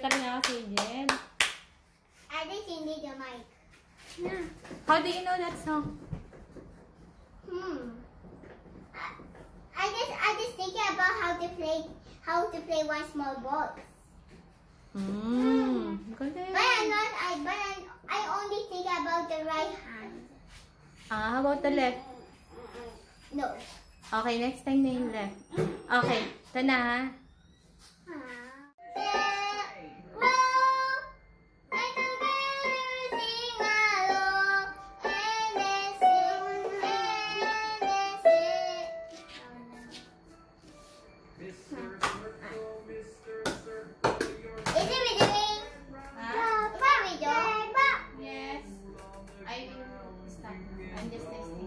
ka rin ako, Angel. I just need the mic. Yeah. How do you know that song? I just thinking about how to play One Small Box. Galing. I only think about the right hand. How about the left? No. Okay, next time na yung left. Okay, ito na ha. Yes. I will stop. I'm just testing.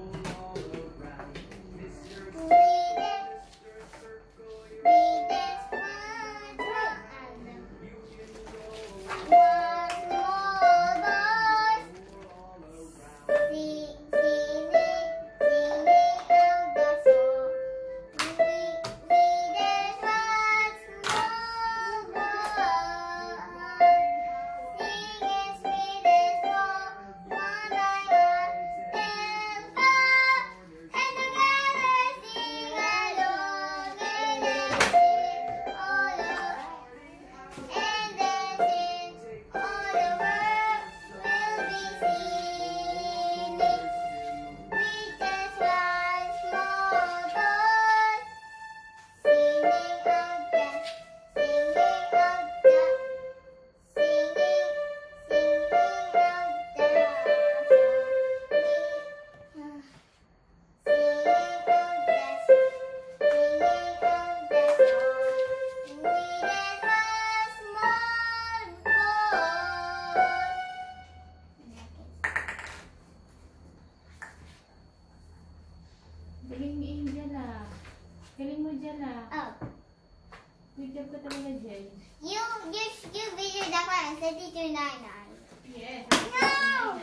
Galing ni Angel ah. Galing mo dyan ah. Oh. Good job ka talaga dyan. You video that one and send it to Nana. Yes. No!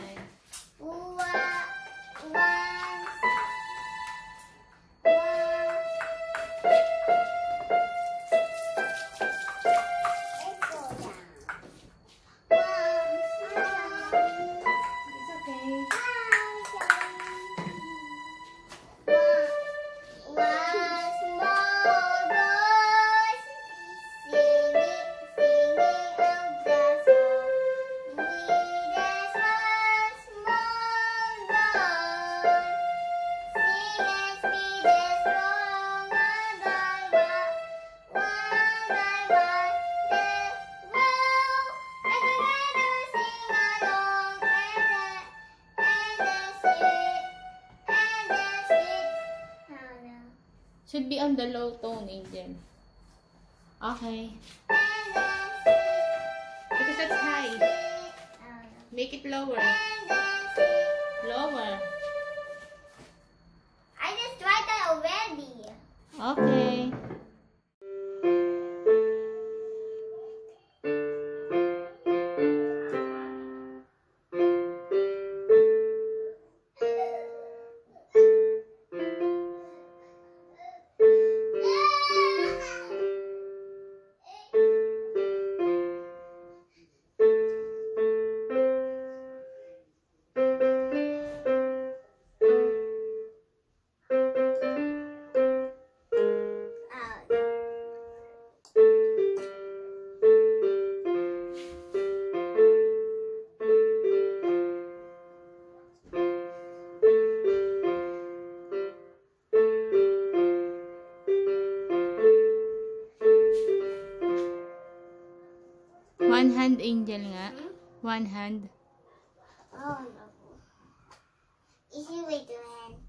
It's okay. Should be on the low tone, Angel. Okay. Because that's high. Make it lower. Lower. I just tried that already. Okay. One hand, Angel nga. One hand. Oh no. Easy way to hand.